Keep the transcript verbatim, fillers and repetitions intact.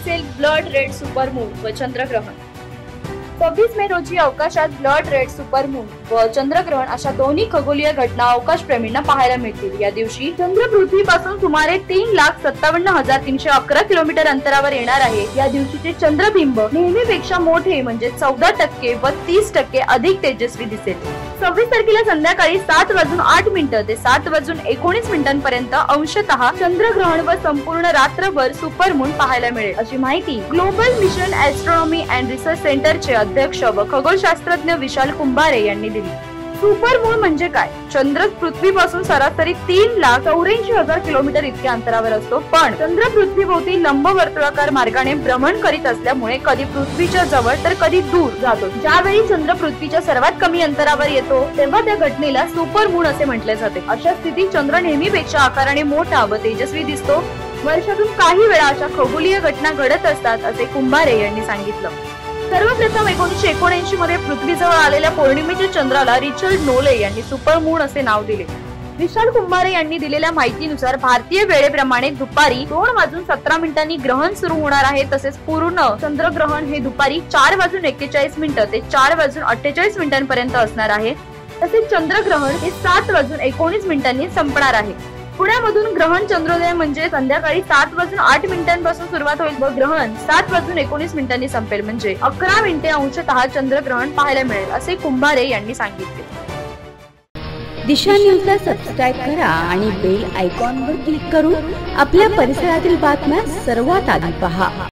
दिसेल blood red supermoon व चंद्रग्रहण। सव्वीस मे रोजी अवकाशात ब्लड रेड सुपरमून व चंद्रग्रहण अशा दोन्ही खगोलीय घटना अवकाशप्रेमींना पाहायला मिळतील। या दिवशी चंद्र पृथ्वीपासून सुमारे तीन लाख सत्तावन्न हजार तीनशे अकरा किलोमीटर अंतरावर येणार आहे। या दिवशीचे चंद्रबिंब नेहमीपेक्षा मोठे म्हणजे चौदा टक्के व तीस टक्के अधिक तेजस्वी दिसेल। सव्वीस तारखेला संध्याकाळी सात वाजून आठ मिनिटं ते सात वाजून एकोणीस मिनिटांपर्यंत अंशतः चंद्रग्रहण व संपूर्ण रात्रभर सुपरमून पाहायला मिळेल, अशी माहिती global mission astronomy and research सेंटरचे अध्यक्ष व खगोलशास्त्रज्ञ विशाल कुंभारे यांनी दिली। सुपरमून म्हणजे काय? चंद्र पृथ्वीपासून सरासरी तीन लाख चौऱ्याऐंशी हजार किलोमीटर इतक्या अंतरावर असतो, पण चंद्र पृथ्वीभोवती लंबवर्तुळाकार मार्गाने भ्रमण करीत असल्यामुळे कधी पृथ्वीच्या जवळ तर कधी दूर जातो। ज्यावेळी चंद्र पृथ्वीच्या सर्वात कमी अंतरावर येतो तेव्हा त्या घटनेला सुपरमून असे म्हटले जाते। अशा स्थितीत चंद्र नेहमीपेक्षा आकाराने मोठा व तेजस्वी दिसतो। वर्षातून काही वेळा अशा खगोलीय घटना घडत असतात, असे कुंभारे यांनी सांगितलं। सर्वप्रथम एकोणीसशे एकोणऐंशी मध्ये पृथ्वीजवळ आलेल्या पौर्णिमेच्या चंद्राला रिचर्ड नोले यांनी सुपरमून असे नाव दिले। विशाल कुंभारे यांनी दिलेल्या माहितीनुसार भारतीय वेळेप्रमाणे दुपारी दोन वाजून सतरा मिनिटांनी ग्रहण सुरू होणार आहे। तसेच पूर्ण चंद्रग्रहण हे दुपारी चार वाजून एक्केचाळीस मिनिटं ते चार वाजून अठ्ठेचाळीस मिनिटांपर्यंत असणार आहे। तसेच चंद्रग्रहण हे सात वाजून एकोणीस मिनिटांनी संपणार आहे। पुण्यामधून ग्रहण चंद्रोदय म्हणजे संध्याकाळी सात वाजून आठ मिनिटांपासून सुरुवात होईल व ग्रहण सात वाजून एकोणीस मिनिटांनी संपेल, म्हणजे अकरा मिनिटे अंशतः चंद्रग्रहण पाहायला मिळेल, असे कुंभारे यांनी सांगितले। दिशा न्यूजला सबस्क्राईब करा आणि बेल आयकॉनवर क्लिक करून आपल्या परिसरातील बातम्या सर्वात आधी पहा।